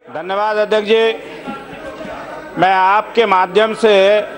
धन्यवाद अध्यक्ष जी। मैं आपके माध्यम से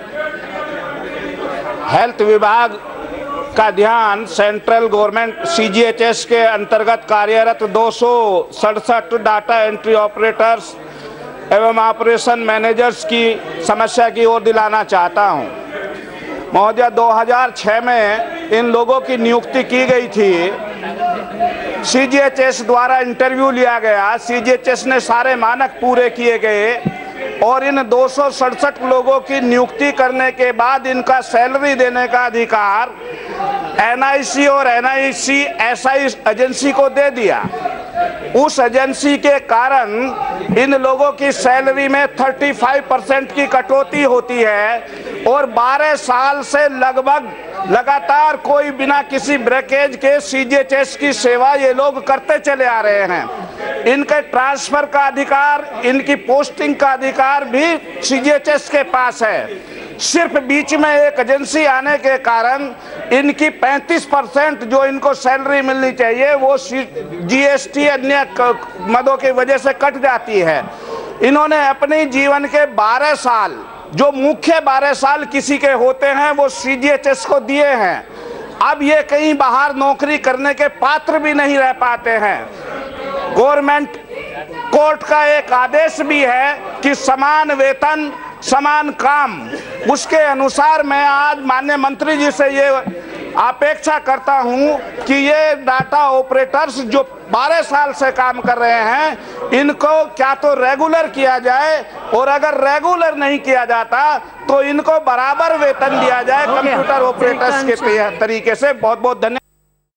हेल्थ विभाग का ध्यान सेंट्रल गवर्नमेंट सीजीएचएस के अंतर्गत कार्यरत 267 डाटा एंट्री ऑपरेटर्स एवं ऑपरेशन मैनेजर्स की समस्या की ओर दिलाना चाहता हूं। महोदय, 2006 में इन लोगों की नियुक्ति की गई थी। सीजीएचएस द्वारा इंटरव्यू लिया गया, सीजीएचएस ने सारे मानक पूरे किए गए और इन 267 लोगों की नियुक्ति करने के बाद इनका सैलरी देने का अधिकार एनआईसी और एनआईसी एसआई एजेंसी को दे दिया। उस एजेंसी के कारण इन लोगों की सैलरी में 35% की कटौती होती है और 12 साल से लगभग लगातार कोई बिना किसी ब्रेकेज के सीजीएचएस की सेवा ये लोग करते चले आ रहे हैं। इनके ट्रांसफर का अधिकार, इनकी पोस्टिंग का अधिकार भी सीजीएचएस के पास है। सिर्फ बीच में एक एजेंसी आने के कारण इनकी 35% जो इनको सैलरी मिलनी चाहिए वो जीएसटी अन्य मदों की वजह से कट जाती है। इन्होंने अपने जीवन के 12 साल, जो मुख्य 12 साल किसी के होते हैं, वो सीजीएचएस को दिए हैं। अब ये कहीं बाहर नौकरी करने के पात्र भी नहीं रह पाते हैं। गवर्नमेंट कोर्ट का एक आदेश भी है कि समान वेतन समान काम। उसके अनुसार मैं आज माननीय मंत्री जी से ये अपेक्षा करता हूं कि ये डाटा ऑपरेटर्स जो 12 साल से काम कर रहे हैं, इनको क्या तो रेगुलर किया जाए और अगर रेगुलर नहीं किया जाता तो इनको बराबर वेतन दिया जाए कंप्यूटर ऑपरेटर्स के तरीके से। बहुत बहुत धन्यवाद।